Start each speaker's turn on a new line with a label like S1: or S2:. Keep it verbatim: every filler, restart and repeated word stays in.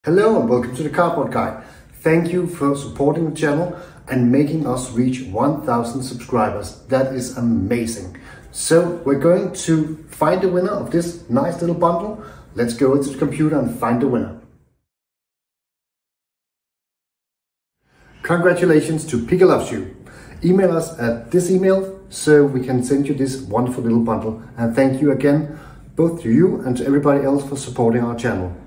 S1: Hello and welcome to the Cardboard Guy. Thank you for supporting the channel and making us reach one thousand subscribers. That is amazing. So we're going to find the winner of this nice little bundle. Let's go into the computer and find the winner. Congratulations to Pika Loves You. Email us at this email so we can send you this wonderful little bundle. And thank you again, both to you and to everybody else for supporting our channel.